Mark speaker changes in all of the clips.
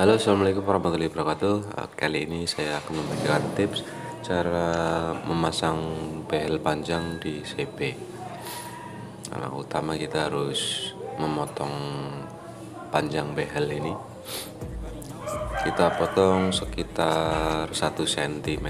Speaker 1: Halo, assalamualaikum warahmatullahi wabarakatuh. Kali ini saya akan memberikan tips cara memasang behel panjang di CP. Nah, utama kita harus memotong panjang behel ini. Kita potong sekitar 1 cm.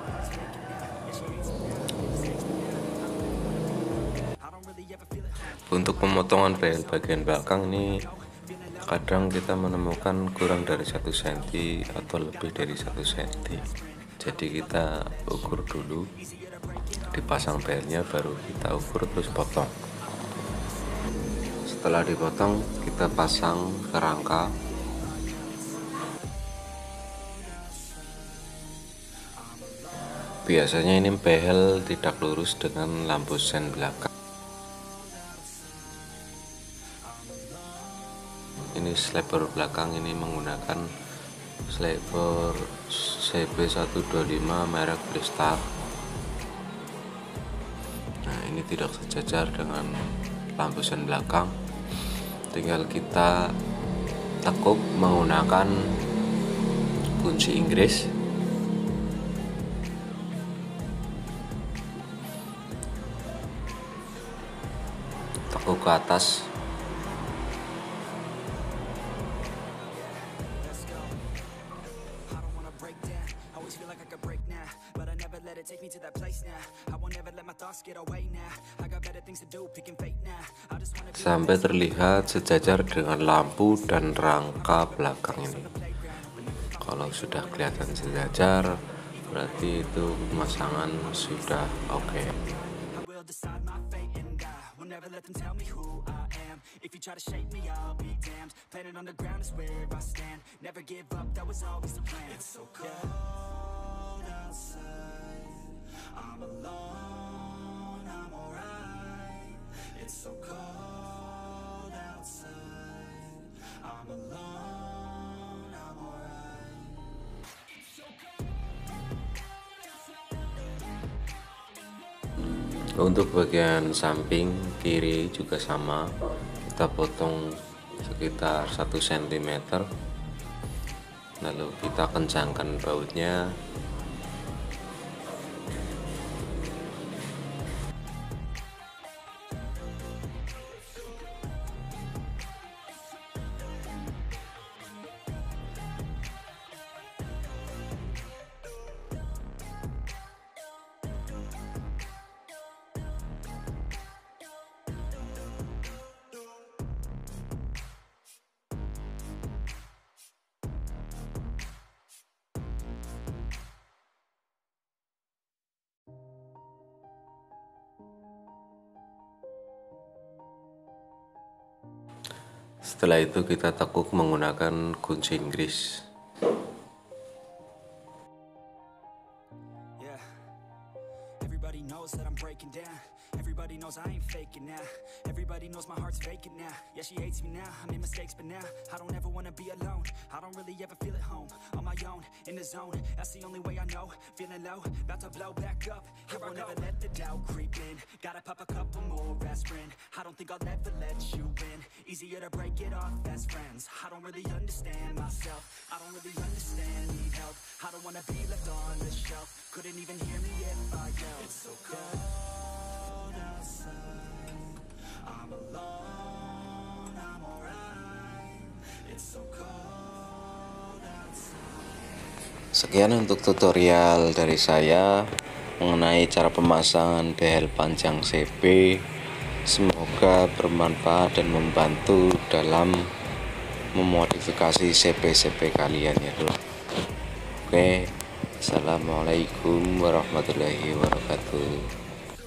Speaker 1: Untuk pemotongan behel bagian belakang ini kadang kita menemukan kurang dari 1 cm atau lebih dari 1 cm. Jadi kita ukur dulu, dipasang behelnya, baru kita ukur terus potong. Setelah dipotong, kita pasang kerangka. Biasanya ini behel tidak lurus dengan lampu sen belakang. Ini sliper belakang ini menggunakan sliper CB125 merek Blistar. Nah, ini tidak sejajar dengan lampu sen belakang. Tinggal kita tekuk menggunakan kunci Inggris. Tekuk ke atas. Sampai terlihat sejajar dengan lampu dan rangka belakang ini. Kalau sudah kelihatan sejajar, berarti itu pemasangan sudah oke. Untuk bagian samping kiri juga sama, kita potong sekitar 1 cm, lalu kita kencangkan bautnya. Setelah itu kita tekuk menggunakan kunci Inggris.
Speaker 2: Everybody knows I ain't faking now. Everybody knows my heart's vacant now. Yeah, she hates me now. I made mistakes, but now I don't ever wanna be alone. I don't really ever feel at home. On my own, in the zone. That's the only way I know. Feeling low, about to blow back up. Here I never let the doubt creep in. Gotta pop a couple more aspirin. I don't think I'll ever let you in. Easier to break it off best friends. I don't really understand myself. I don't really understand, need help. I don't wanna be left on the shelf. Couldn't even hear me if I yelled. It's so cold outside. I'm alone, I'm alright. It's so cold outside.
Speaker 1: Sekian untuk tutorial dari saya mengenai cara pemasangan behel panjang CP. Semoga bermanfaat dan membantu dalam memodifikasi CP kalian ya dulu. Oke, assalamualaikum warahmatullahi wabarakatuh.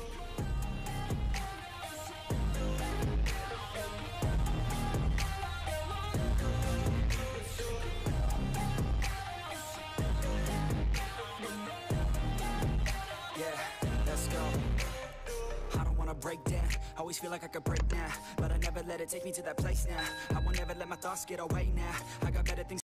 Speaker 2: Break down, always feel like I could break now, but I never let it take me to that place now. I won't ever let my thoughts get away now. I got better things